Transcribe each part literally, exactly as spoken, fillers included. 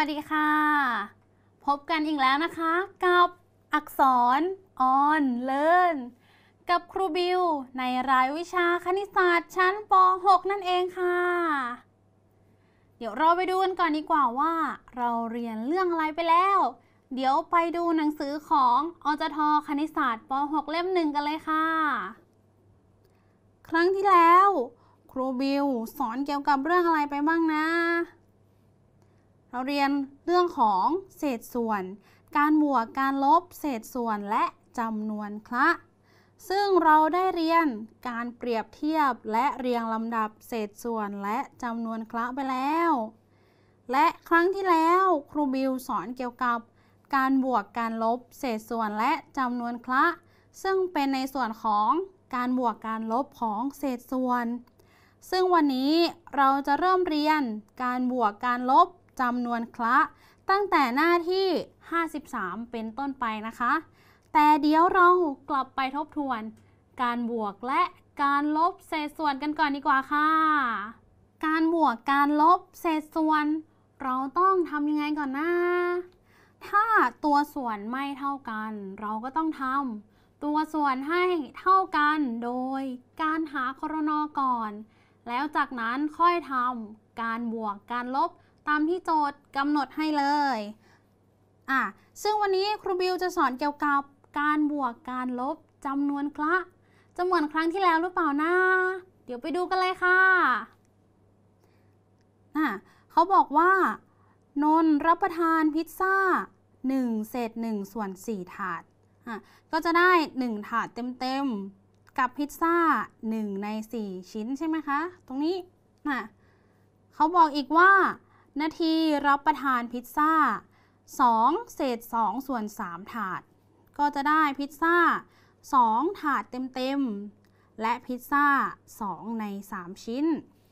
วัสดีค่ะพบกันอีกแล้วนะคะกับอักษรออนเลิร์นกับครูบิวในรายวิชาคณิตศาสตร์ชั้นป หก นั่นเองค่ะเดี๋ยวเราไปดูกันก่อนดีกว่าว่าเราเรียนเรื่องอะไรไปแล้วเดี๋ยวไปดูหนังสือของอจท.คณิตศาสตร์ป หก เล่มหนึ่งกันเลยค่ะครั้งที่แล้วครูบิวสอนเกี่ยวกับเรื่องอะไรไปบ้างนะเราเรียนเรื่องของเศษส่วนการบวกการลบเศษส่วนและจำนวนคละซึ่งเราได้เรียนการเปรียบเทียบและเรียงลำดับเศษส่วนและจำนวนคละไปแล้วและครั้งที่แล้วครูบิวสอนเกี่ยวกับการบวกการลบเศษส่วนและจำนวนคละซึ่งเป็นในส่วนของการบวกการลบของเศษส่วนซึ่งวันนี้เราจะเริ่มเรียนการบวกการลบจำนวนคละตั้งแต่หน้าที่ห้าสิบสามเป็นต้นไปนะคะแต่เดี๋ยวเรากลับไปทบทวนการบวกและการลบเศษส่วนกันก่อนดีกว่าค่ะการบวกการลบเศษส่วนเราต้องทำยังไงก่อนนะถ้าตัวส่วนไม่เท่ากันเราก็ต้องทำตัวส่วนให้เท่ากันโดยการหาครน.ก่อนแล้วจากนั้นค่อยทำการบวกการลบตามที่โจทย์กำหนดให้เลยอ่ะซึ่งวันนี้ครูบิวจะสอนเกี่ยวกับการบวกการลบจำนวนคละจะเหมือนครั้งที่แล้วหรือเปล่านะเดี๋ยวไปดูกันเลยค่ะอ่ะเขาบอกว่านนท์รับประทานพิซซ่าหนึ่งเศษหนึ่งส่วนสี่ถาดอ่ะก็จะได้หนึ่งถาดเต็มๆกับพิซซ่าหนึ่งในสี่ชิ้นใช่ไหมคะตรงนี้อ่ะเขาบอกอีกว่านาทีรับประทานพิซซ่าสองเศษสองส่วนสามถาดก็จะได้พิซซ่าสองถาดเต็มๆและพิซซ่าสองในสามชิ้น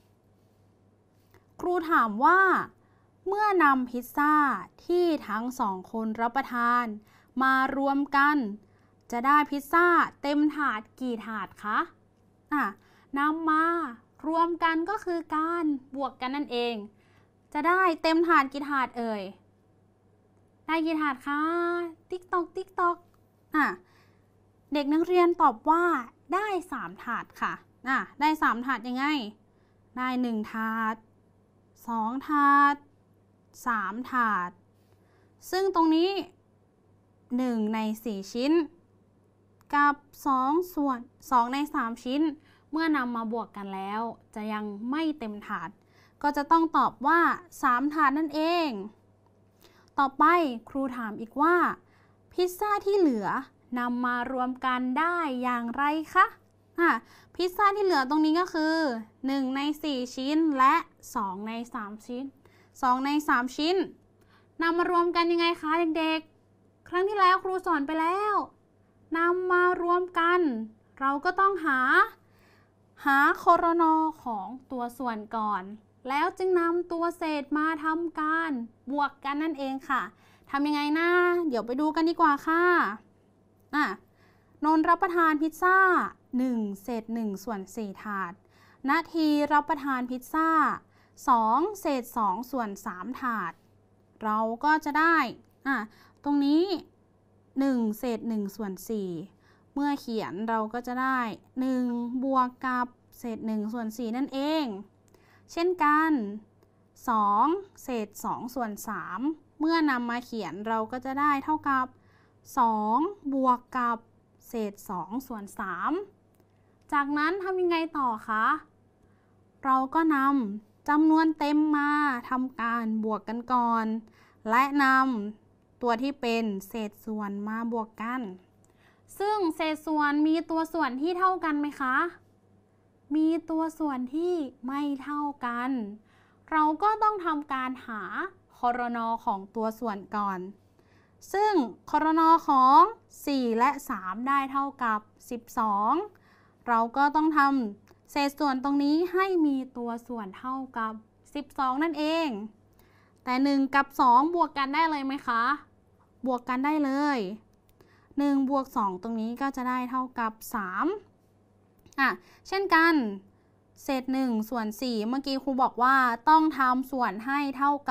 ครูถามว่าเมื่อนำพิซซ่าที่ทั้งสองคนรับประทานมารวมกันจะได้พิซซ่าเต็มถาดกี่ถาดคะอ่ะนำมารวมกันก็คือการบวกกันนั่นเองจะได้เต็มถาดกี่ถาดเอ่ยได้กี่ถาดคะติ๊กตอกติ๊กตอกอ่ะเด็กนักเรียนตอบว่าได้สามถาดค่ะอ่ะได้สามถาดยังไงได้หนึ่งถาดสองถาดสามถาดซึ่งตรงนี้หนึ่งในสี่ชิ้นกับสองส่วนสองในสามชิ้นเมื่อนำมาบวกกันแล้วจะยังไม่เต็มถาดก็จะต้องตอบว่าสามถาดนั่นเองต่อไปครูถามอีกว่าพิซซ่าที่เหลือนำมารวมกันได้อย่างไรคะอ่ะพิซซ่าที่เหลือตรงนี้ก็คือหนึ่งในสี่ชิ้นและสองในสามชิ้นสองในสามชิ้นนำมารวมกันยังไงคะเด็กๆครั้งที่แล้วครูสอนไปแล้วนำมารวมกันเราก็ต้องหาหาครน.ของตัวส่วนก่อนแล้วจึงนำตัวเศษมาทำการบวกกันนั่นเองค่ะทำยังไงนะเดี๋ยวไปดูกันดีกว่าค่ะอ่ะนนท์รับประทานพิซซ่าหนึ่งเศษหนึ่งส่วนสี่ถาดนาทีรับประทานพิซซ่าสองเศษสองส่วนสามถาดเราก็จะได้อ่ะตรงนี้หนึ่งเศษหนึ่งส่วนสี่เมื่อเขียนเราก็จะได้หนึ่งบวกกับเศษหนึ่งส่วนสี่นั่นเองเช่นกันสองเศษสองส่วนสามเมื่อนำมาเขียนเราก็จะได้เท่ากับสองบวกกับเศษสองส่วนสามจากนั้นทำยังไงต่อคะเราก็นำจำนวนเต็มมาทำการบวกกันก่อนและนำตัวที่เป็นเศษส่วนมาบวกกันซึ่งเศษส่วนมีตัวส่วนที่เท่ากันไหมคะมีตัวส่วนที่ไม่เท่ากันเราก็ต้องทำการหาครน.ของตัวส่วนก่อนซึ่งครน.ของสี่และสามได้เท่ากับสิบสองเราก็ต้องทำเศษส่วนตรงนี้ให้มีตัวส่วนเท่ากับสิบสองนั่นเองแต่หนึ่งกับสองบวกกันได้เลยไหมคะบวกกันได้เลยหนึ่งบวกสองตรงนี้ก็จะได้เท่ากับสามอ่ะเช่นกันเศษหนึ่งส่วนสี่เมื่อกี้ครูบอกว่าต้องทำส่วนให้เท่ากับ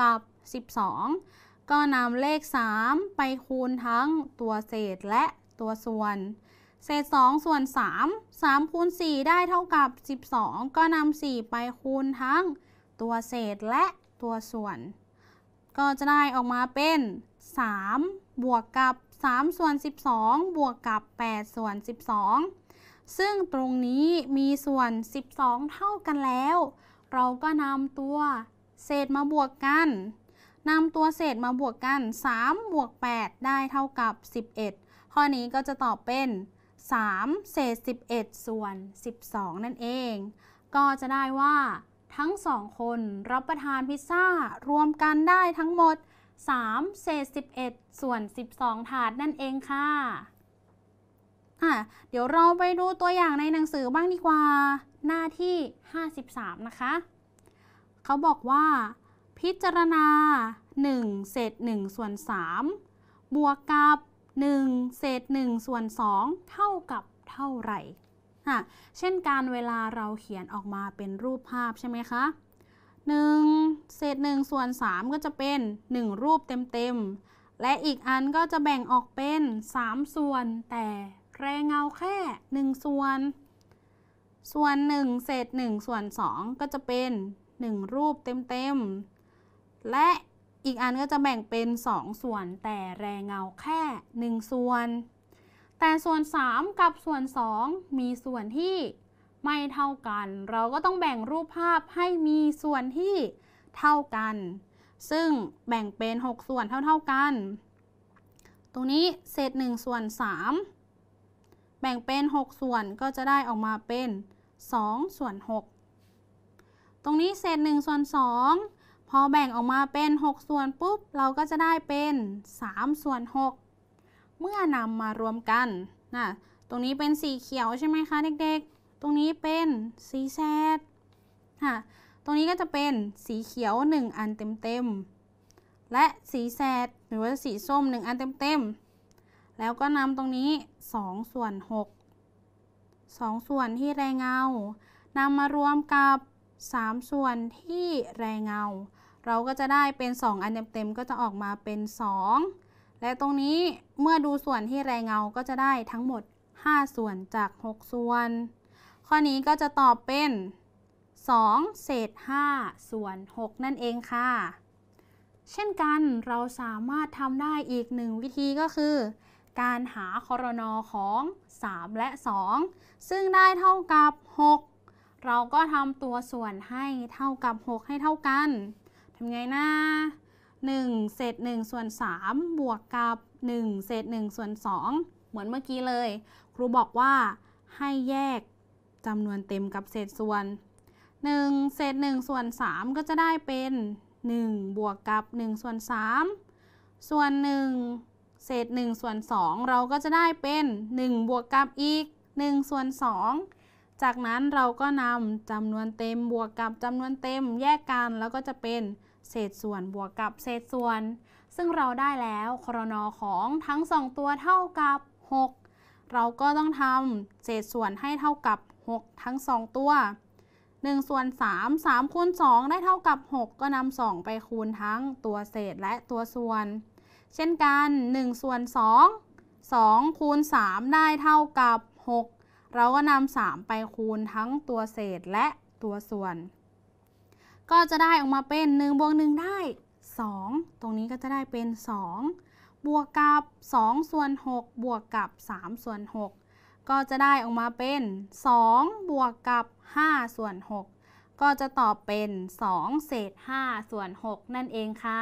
สิบสองก็นำเลขสามไปคูณทั้งตัวเศษและตัวส่วนเศษสองส่วนสาม สามคูณสี่ได้เท่ากับสิบสองก็นำสี่ไปคูณทั้งตัวเศษและตัวส่วนก็จะได้ออกมาเป็นสามบวกกับสามส่วนสิบสองบวกกับแปดส่วนสิบสองซึ่งตรงนี้มีส่วนสิบสองเท่ากันแล้วเราก็นำตัวเศษมาบวกกันนำตัวเศษมาบวกกันสามบวกแปดได้เท่ากับสิบเอ็ดข้อนี้ก็จะตอบเป็นสามเศษสิบเอ็ดส่วนสิบสองนั่นเองก็จะได้ว่าทั้งสองคนรับประทานพิซซ่ารวมกันได้ทั้งหมดสามเศษสิบเอ็ดส่วนสิบสองถาดนั่นเองค่ะอ่ะเดี๋ยวเราไปดูตัวอย่างในหนังสือบ้างดีกว่าหน้าที่ห้าสิบสามนะคะเขาบอกว่าพิจารณาหนึ่งเศษหนึ่งส่วนสามบวกกับหนึ่งเศษหนึ่งส่วนสองเท่ากับเท่าไหร่อ่ะเช่นการเวลาเราเขียนออกมาเป็นรูปภาพใช่ไหมคะหนึ่งเศษหนึ่งส่วนสามก็จะเป็นหนึ่งรูปเต็มๆและอีกอันก็จะแบ่งออกเป็นสามส่วนแต่แรงเงาแค่หนึ่งส่วนส่วนหนึ่งเศษหนึ่งส่วนสองก็จะเป็นหนึ่งรูปเต็มๆและอีกอันก็จะแบ่งเป็นสองส่วนแต่แรงเงาแค่หนึ่งส่วนแต่ส่วนสามกับส่วนสองมีส่วนที่ไม่เท่ากันเราก็ต้องแบ่งรูปภาพให้มีส่วนที่เท่ากันซึ่งแบ่งเป็นหกส่วนเท่าๆกันตรงนี้เศษหนึ่งส่วนสามแบ่งเป็นหกส่วนก็จะได้ออกมาเป็นสองส่วนหกตรงนี้เศษหนึ่งส่วนสองพอแบ่งออกมาเป็นหกส่วนปุ๊บเราก็จะได้เป็นสามส่วนหกเมื่อนำมารวมกันนะตรงนี้เป็นสีเขียวใช่ไหมคะเด็กๆตรงนี้เป็นสีแซดค่ะตรงนี้ก็จะเป็นสีเขียวหนึ่งอันเต็มๆและสีแซดหรือว่าสีส้มหนึ่งอันเต็มๆแล้วก็นำตรงนี้สองส่วนหก สองส่วนที่แรงเงานำมารวมกับสามส่วนที่แรงเงาเราก็จะได้เป็นสองอันเต็มๆก็จะออกมาเป็นสองและตรงนี้เมื่อดูส่วนที่แรงเงาก็จะได้ทั้งหมดห้าส่วนจากหกส่วนข้อนี้ก็จะตอบเป็นสองเศษห้าส่วนหกนั่นเองค่ะเช่นกันเราสามารถทำได้อีกหนึ่งวิธีก็คือการหาครน.ของสามและสองซึ่งได้เท่ากับหกเราก็ทำตัวส่วนให้เท่ากับหกให้เท่ากันทำไงนะหนึ่งเศษหนึ่งส่วนสามบวกกับหนึ่งเศษหนึ่งส่วนสองเหมือนเมื่อกี้เลยครูบอกว่าให้แยกจำนวนเต็มกับเศษส่วนหนึ่งเศษหนึ่งส่วนสามก็จะได้เป็นหนึ่งบวกกับหนึ่งส่วนสามส่วนหนึ่งเศษหนึ่งส่วนสองเราก็จะได้เป็นหนึ่งบวกกับอีกหนึ่งส่วนสองจากนั้นเราก็นำจำนวนเต็มบวกกับจำนวนเต็มแยกกันแล้วก็จะเป็นเศษส่วนบวกกับเศษส่วนซึ่งเราได้แล้วครน.ของทั้งสองตัวเท่ากับหกเราก็ต้องทำเศษส่วนให้เท่ากับหกทั้งสองตัวหนึ่งส่วนสาม สามคูณสองได้เท่ากับหกก็นำสองไปคูณทั้งตัวเศษและตัวส่วนเช่นกันหนึ่งส่วนสอง สองคูณสามได้เท่ากับหกเราก็นำสามไปคูณทั้งตัวเศษและตัวส่วนก็จะได้ออกมาเป็นหนึ่งบวกหนึ่งได้สองตรงนี้ก็จะได้เป็นสองบวกกับสองส่วนหกบวกกับสามส่วนหกก็จะได้ออกมาเป็นสองบวกกับห้าส่วนหกก็จะตอบเป็นสองเศษห้าส่วนหกนั่นเองค่ะ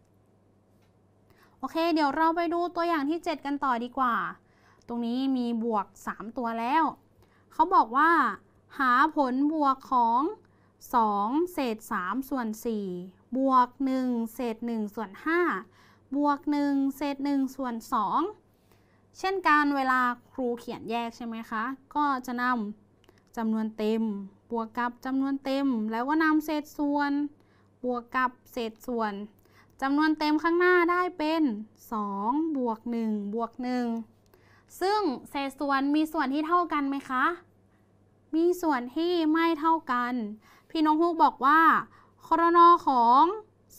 โอเคเดี๋ยวเราไปดูตัวอย่างที่เจ็ดกันต่อดีกว่าตรงนี้มีบวกสามตัวแล้วเขาบอกว่าหาผลบวกของสองเศษสามส่วนสี่บวกหนึ่งเศษหนึ่งส่วนห้าบวกหนึ่งเศษหนึ่งส่วนสองเช่นการเวลาครูเขียนแยกใช่ไหมคะก็จะนำจำนวนเต็มบวกกับจำนวนเต็มแล้วก็นำเศษส่วนบวกกับเศษส่วนจำนวนเต็มข้างหน้าได้เป็นสองบวกหนึ่งบวกหนึ่งซึ่งเศษส่วนมีส่วนที่เท่ากันไหมคะมีส่วนที่ไม่เท่ากันพี่น้องฮูกบอกว่าครน.ของ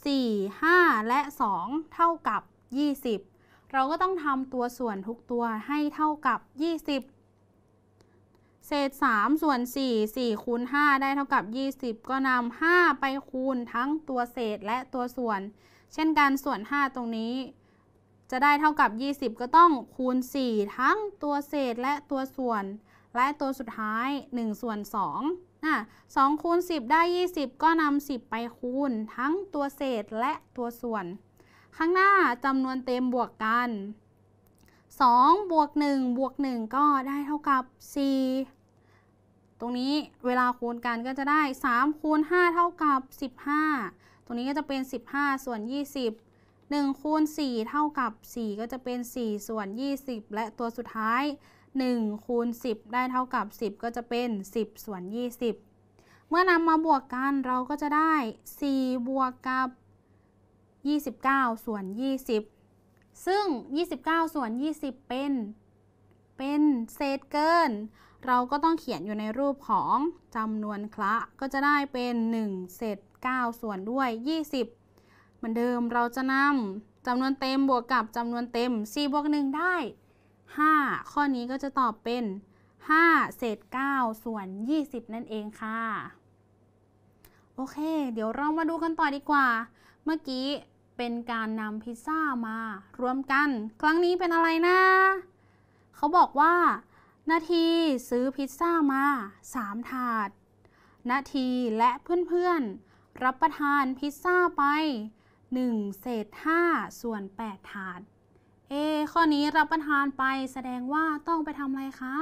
สี่ ห้า และ สอง เท่ากับ ยี่สิบ เราก็ต้องทำตัวส่วนทุกตัวให้เท่ากับ ยี่สิบ เศษ สาม ส่วน สี่ สี่ คูณ ห้า ได้เท่ากับ ยี่สิบ ก็นำ ห้า ไปคูณทั้งตัวเศษและตัวส่วน เช่นกันส่วน ห้า ตรงนี้จะได้เท่ากับ ยี่สิบ ก็ต้องคูณ สี่ ทั้งตัวเศษและตัวส่วน และตัวสุดท้าย หนึ่ง ส่วน สอง อ่ะ สอง คูณ สิบ ได้ ยี่สิบ ก็นำ สิบ ไปคูณทั้งตัวเศษและตัวส่วน ข้างหน้าจำนวนเต็มบวกกัน สอง บวก หนึ่ง บวก หนึ่ง ก็ได้เท่ากับ สี่ ตรงนี้เวลาคูณกันก็จะได้ สาม คูณ ห้า เท่ากับ สิบห้า ตรงนี้ก็จะเป็น สิบห้า ส่วน ยี่สิบ หนึ่ง คูณ สี่ เท่ากับ สี่ ก็จะเป็น สี่ ส่วน ยี่สิบ และตัวสุดท้าย หนึ่ง คูณ สิบ ได้เท่ากับ สิบ ก็จะเป็น สิบ ส่วน ยี่สิบ เมื่อนำมาบวกกันเราก็จะได้ สี่ บวกกับ ยี่สิบเก้า ส่วน ยี่สิบ ซึ่ง ยี่สิบเก้า ส่วน ยี่สิบ เป็น เป็นเศษเกิน เราก็ต้องเขียนอยู่ในรูปของจำนวนคละก็จะได้เป็น หนึ่ง เศษ เก้า ส่วนด้วย ยี่สิบ เหมือนเดิมเราจะนำจำนวนเต็มบวกกับจำนวนเต็ม สี่ บวก หนึ่ง ได้ ห้า ข้อนี้ก็จะตอบเป็น ห้า เศษ เก้า ส่วน ยี่สิบ นั่นเองค่ะโอเคเดี๋ยวเรามาดูกันต่อดีกว่าเมื่อกี้เป็นการนำพิซซ่ามารวมกันครั้งนี้เป็นอะไรนะเขาบอกว่านาทีซื้อพิซซ่ามาสามถาดนาทีและเพื่อนๆรับประทานพิซซ่าไปหนึ่งเศษห้าส่วนแปดถาดเอข้อนี้รับประทานไปแสดงว่าต้องไปทำอะไรคะ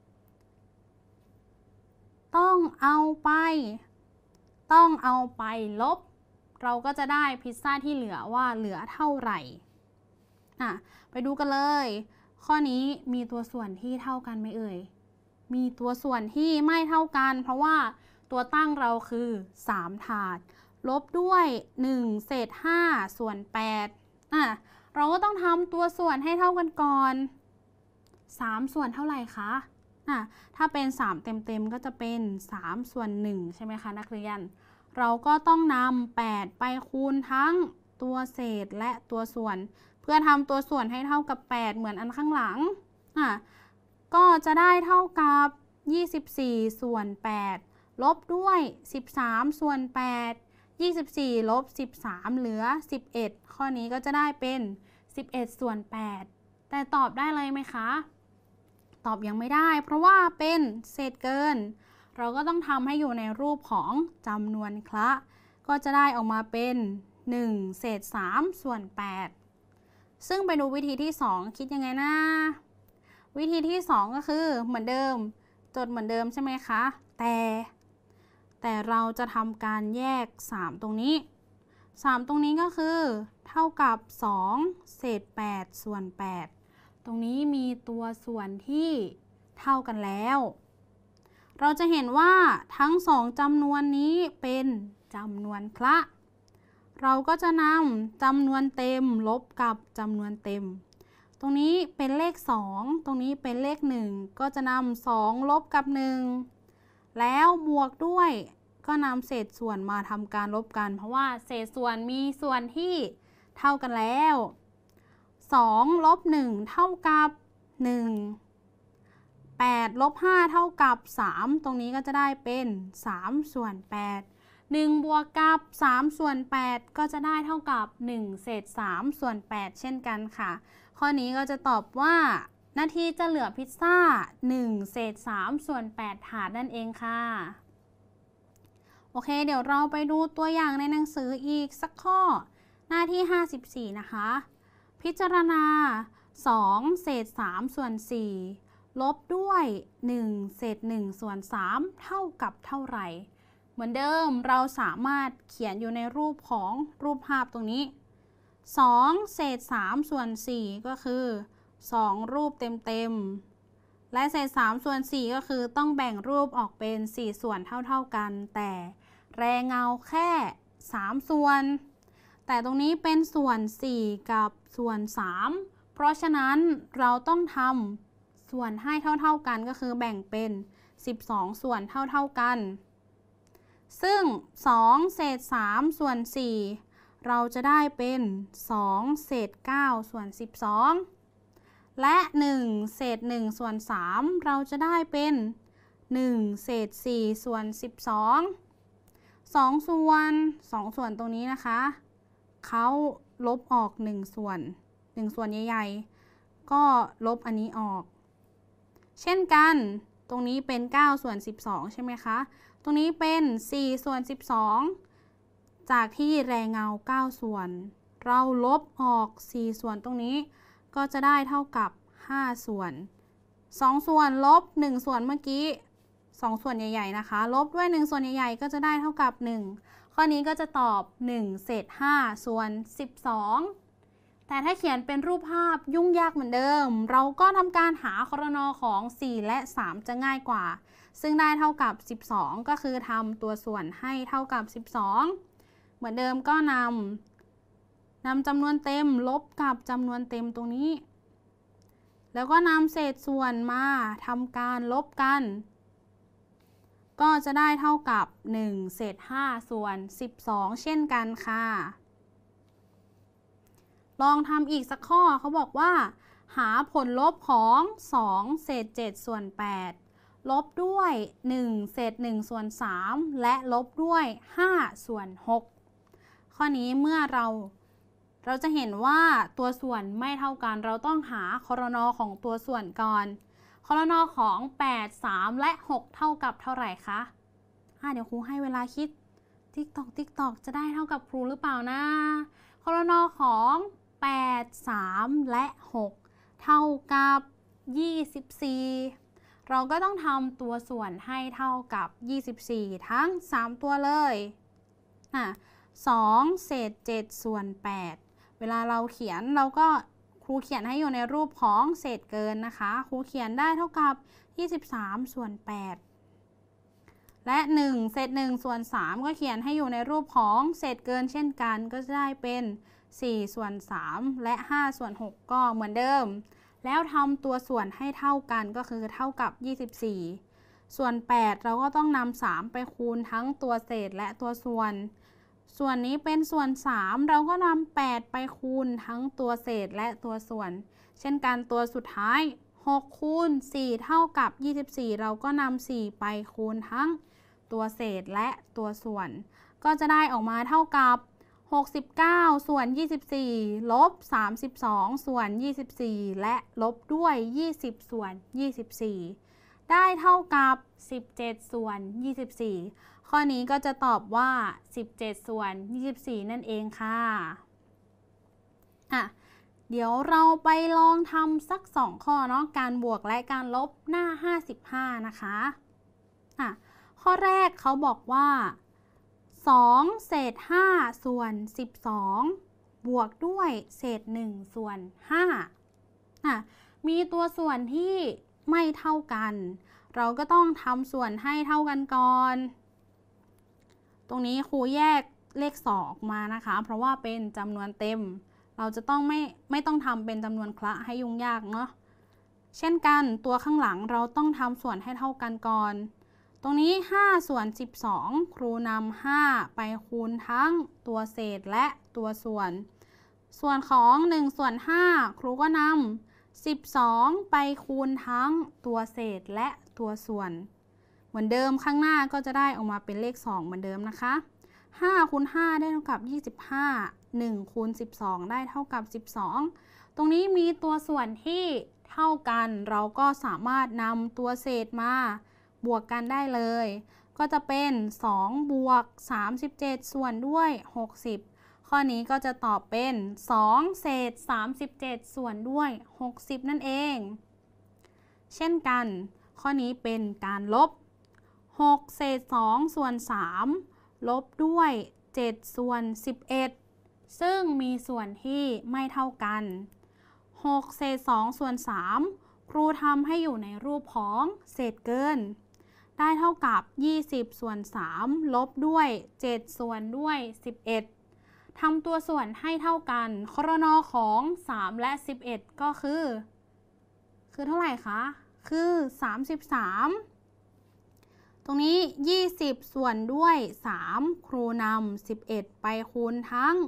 ต้องเอาไปต้องเอาไปลบเราก็จะได้พิซซ่าที่เหลือว่าเหลือเท่าไหร่อ่ะไปดูกันเลยข้อนี้มีตัวส่วนที่เท่ากันไหมเอ่ยมีตัวส่วนที่ไม่เท่ากันเพราะว่าตัวตั้งเราคือสามถาดลบด้วยหนึ่งเศษห้าส่วนแปดอ่ะเราก็ต้องทำตัวส่วนให้เท่ากันก่อนสามส่วนเท่าไหร่คะอ่ะถ้าเป็นสามเต็มๆก็จะเป็นสามส่วนหนึ่งใช่ไหมคะนักเรียนเราก็ต้องนำแปดไปคูณทั้งตัวเศษและตัวส่วนเพื่อทำตัวส่วนให้เท่ากับแปดเหมือนอันข้างหลังอ่ะก็จะได้เท่ากับยี่สิบสี่ส่วนแปดลบด้วยสิบสามส่วนแปด ยี่สิบสี่ลบสิบสามเหลือสิบเอ็ดข้อนี้ก็จะได้เป็นสิบเอ็ดส่วนแปดแต่ตอบได้เลยไหมคะตอบยังไม่ได้เพราะว่าเป็นเศษเกินเราก็ต้องทำให้อยู่ในรูปของจำนวนคละก็จะได้ออกมาเป็นหนึ่งเศษสามส่วนแปดซึ่งไปดูวิธีที่สองคิดยังไงนะวิธีที่สองก็คือเหมือนเดิมจดเหมือนเดิมใช่ไหมคะแต่แต่เราจะทำการแยกสามตรงนี้สามตรงนี้ก็คือเท่ากับสองเศษแปดส่วนแปดตรงนี้มีตัวส่วนที่เท่ากันแล้วเราจะเห็นว่าทั้งสองจำนวนนี้เป็นจำนวนคละเราก็จะนำจำนวนเต็มลบกับจำนวนเต็มตรงนี้เป็นเลขสองตรงนี้เป็นเลขหนึ่งก็จะนำสองลบกับหนึ่งแล้วบวกด้วยก็นำเศษส่วนมาทำการลบกันเพราะว่าเศษส่วนมีส่วนที่เท่ากันแล้วสองลบหนึ่งเท่ากับหนึ่งแปดลบห้าเท่ากับสามตรงนี้ก็จะได้เป็นสามส่วนแปด หนึ่งบวกกับสามส่วนแปดก็จะได้เท่ากับหนึ่งเศษสามส่วนแปดเช่นกันค่ะข้อนี้ก็จะตอบว่านาทีจะเหลือพิซซ่าหนึ่งเศษสามส่วนแปดถาดนั่นเองค่ะโอเคเดี๋ยวเราไปดูตัวอย่างในหนังสืออีกสักข้อหน้าที่ห้าสิบสี่นะคะพิจารณาสองเศษสามส่วนสี่ลบด้วยหนึ่งเศษหนึ่งส่วนสามเท่ากับเท่าไหร่เหมือนเดิมเราสามารถเขียนอยู่ในรูปของรูปภาพตรงนี้สองเศษสามส่วนสี่ก็คือสองรูปเต็มๆและเศษสามส่วนสี่ก็คือต้องแบ่งรูปออกเป็นสี่ส่วนเท่าๆกันแต่แรงเงาแค่สามส่วนแต่ตรงนี้เป็นส่วนสี่กับส่วนสามเพราะฉะนั้นเราต้องทำส่วนให้เท่าๆกันก็คือแบ่งเป็นสิบสองส่วนเท่าๆกันซึ่งสองเศษสามส่วนสี่เราจะได้เป็นสองเศษเก้าส่วนสิบสองและหนึ่งเศษหนึ่งส่วนสามเราจะได้เป็นหนึ่งเศษสี่ส่วนสิบสองสองส่วนสองส่วนตรงนี้นะคะเขาลบออกหนึ่งส่วนหนึ่งส่วนใหญ่ๆก็ลบอันนี้ออกเช่นกันตรงนี้เป็นเก้าส่วนสิบสองใช่ไหมคะตรงนี้เป็นสี่ส่วนสิบสองจากที่แรงเงาเก้าส่วนเราลบออกสี่ส่วนตรงนี้ก็จะได้เท่ากับห้าส่วนสองส่วนลบหนึ่งส่วนเมื่อกี้สองส่วนใหญ่ๆนะคะลบด้วยหนึ่งส่วนใหญ่ๆก็จะได้เท่ากับหนึ่งข้อนี้ก็จะตอบหนึ่งเศษห้าส่วนสิบสองแต่ถ้าเขียนเป็นรูปภาพยุ่งยากเหมือนเดิมเราก็ทำการหาครน.ของสี่และสามจะง่ายกว่าซึ่งได้เท่ากับสิบสองก็คือทำตัวส่วนให้เท่ากับสิบสองเหมือนเดิมก็นำนำจำนวนเต็มลบกับจำนวนเต็มตรงนี้แล้วก็นำเศษส่วนมาทำการลบกันก็จะได้เท่ากับหนึ่งเศษห้าส่วนสิบสองเช่นกันค่ะลองทำอีกสักข้อเขาบอกว่าหาผลลบของสองเศษเจ็ดส่วนแปดลบด้วยหนึ่งเศษหนึ่งส่วนสามและลบด้วยห้าส่วนหกข้อนี้เมื่อเราเราจะเห็นว่าตัวส่วนไม่เท่ากันเราต้องหาครน.ของตัวส่วนก่อนครน.ของแปด สามและหกเท่ากับเท่าไหร่คะอ่ะเดี๋ยวครูให้เวลาคิดติ๊กตอกติ๊กตอกจะได้เท่ากับครูหรือเปล่านะครน.ของแปด สามและหกเท่ากับยี่สิบสี่เราก็ต้องทำตัวส่วนให้เท่ากับยี่สิบสี่ทั้งสามตัวเลยอ่ะสองเศษเจ็ดส่วนแปดเวลาเราเขียนเราก็ครูเขียนให้อยู่ในรูปของเศษเกินนะคะครูเขียนได้เท่ากับยี่สิบสามส่วนแปดและหนึ่งเศษหนึ่งส่วนสามก็เขียนให้อยู่ในรูปของเศษเกินเช่นกันก็จะได้เป็นสี่ส่วนสามและห้าส่วนหกก็เหมือนเดิมแล้วทำตัวส่วนให้เท่ากันก็คือเท่ากับยี่สิบสี่ส่วนแปดเราก็ต้องนำสามไปคูณทั้งตัวเศษและตัวส่วนส่วนนี้เป็นส่วนสามเราก็นำแปดไปคูณทั้งตัวเศษและตัวส่วนเช่นกันตัวสุดท้ายหกคูณสี่เท่ากับยี่สิบสี่เราก็นำสี่ไปคูณทั้งตัวเศษและตัวส่วนก็จะได้ออกมาเท่ากับหกสิบเก้าส่วนยี่สิบสี่ลบสามสิบสองส่วนยี่สิบสี่และลบด้วยยี่สิบส่วนยี่สิบสี่ได้เท่ากับสิบเจ็ดส่วนยี่สิบสี่ข้อนี้ก็จะตอบว่าสิบเจ็ดส่วนยี่สิบสี่นั่นเองค่ะอ่ะเดี๋ยวเราไปลองทำสักสองข้อเนาะการบวกและการลบหน้าห้าสิบห้านะคะอ่ะข้อแรกเขาบอกว่าสองเศษห้าส่วนสิบสองบวกด้วยเศษหนึ่งส่วนห้าอ่ะมีตัวส่วนที่ไม่เท่ากันเราก็ต้องทำส่วนให้เท่ากันก่อนตรงนี้ครูแยกเลขสองออกมานะคะเพราะว่าเป็นจำนวนเต็มเราจะต้องไม่ไม่ต้องทำเป็นจำนวนคละให้ยุ่งยากเนาะเช่นกันตัวข้างหลังเราต้องทำส่วนให้เท่ากันก่อนตรงนี้ห้าส่วนสิบสองครูนำห้าไปคูณทั้งตัวเศษและตัวส่วนส่วนของหนึ่งส่วนห้าครูก็นำสิบสองไปคูณทั้งตัวเศษและตัวส่วนเหมือนเดิมข้างหน้าก็จะได้ออกมาเป็นเลขสองเหมือนเดิมนะคะห้าคูณห้าได้เท่ากับยี่สิบห้า หนึ่งคูณสิบสองได้เท่ากับสิบสองตรงนี้มีตัวส่วนที่เท่ากันเราก็สามารถนำตัวเศษมาบวกกันได้เลยก็จะเป็นสองบวกสามสิบเจ็ดส่วนด้วยหกสิบข้อนี้ก็จะตอบเป็นสองเศษสามสิบเจ็ดส่วนด้วยหกสิบนั่นเองเช่นกันข้อนี้เป็นการลบหกเศษสองส่วนสามลบด้วยเจ็ดส่วนสิบเอ็ดซึ่งมีส่วนที่ไม่เท่ากันหกเศษสองส่วนสามครูทำให้อยู่ในรูปของเศษเกินได้เท่ากับยี่สิบส่วนสามลบด้วยเจ็ดส่วนด้วยสิบเอ็ดทำตัวส่วนให้เท่ากันครน.ของสามและสิบเอ็ดก็คือคือเท่าไหร่คะคือสามสิบสามตรงนี้ยี่สิบส่วนด้วยสามครูนำสิบเอ็ดไปคูณทั้ง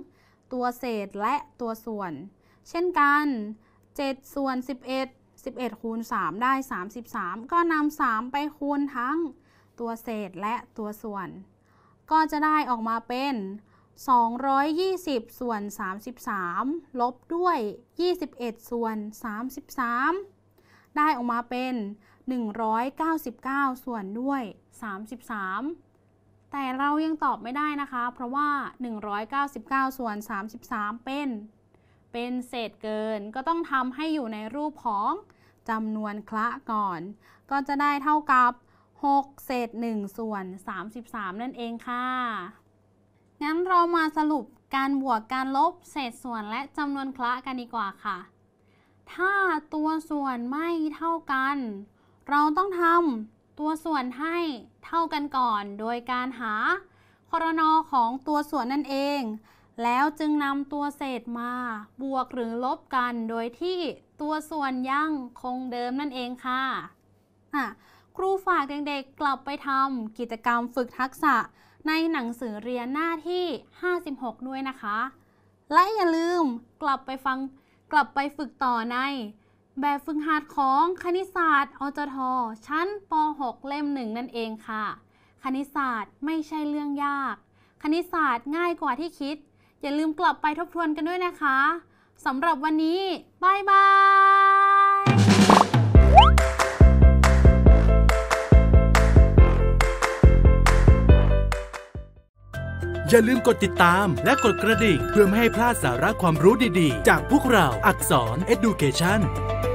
ตัวเศษและตัวส่วนเช่นกันเจ็ดส่วนสิบเอ็ด สิบเอ็ดคูณสามได้สามสิบสามก็นำสามไปคูณทั้งตัวเศษและตัวส่วนก็จะได้ออกมาเป็นสองร้อยยี่สิบส่วนสามสิบสามลบด้วยยี่สิบเอ็ดส่วนสามสิบสามได้ออกมาเป็นหนึ่งร้อยเก้าสิบเก้าส่วนด้วยสามสิบสามแต่เรายังตอบไม่ได้นะคะเพราะว่าหนึ่งร้อยเก้าสิบเก้าส่วนสามสิบสามเป็นเป็นเศษเกินก็ต้องทำให้อยู่ในรูปของจำนวนคละก่อนก็จะได้เท่ากับหกเศษหนึ่งส่วนสามสิบสามนั่นเองค่ะงั้นเรามาสรุปการบวกการลบเศษส่วนและจำนวนคละกันดีกว่าค่ะถ้าตัวส่วนไม่เท่ากันเราต้องทำตัวส่วนให้เท่ากันก่อนโดยการหาครน.ของตัวส่วนนั่นเองแล้วจึงนำตัวเศษมาบวกหรือลบกันโดยที่ตัวส่วนยังคงเดิมนั่นเองค่ะอ่ะครูฝากเด็กๆกลับไปทำกิจกรรมฝึกทักษะในหนังสือเรียนหน้าที่ห้าสิบหกด้วยนะคะและอย่าลืมกลับไปฟังกลับไปฝึกต่อในแบบฝึกหัดของคณิตศาสตร์อจท.ชั้นป หก เล่มหนึ่งนั่นเองค่ะคณิตศาสตร์ไม่ใช่เรื่องยากคณิตศาสตร์ง่ายกว่าที่คิดอย่าลืมกลับไปทบทวนกันด้วยนะคะสำหรับวันนี้บ๊ายบายอย่าลืมกดติดตามและกดกระดิ่งเพื่อไม่ให้พลาดสาระความรู้ดีๆจากพวกเราอักษร Education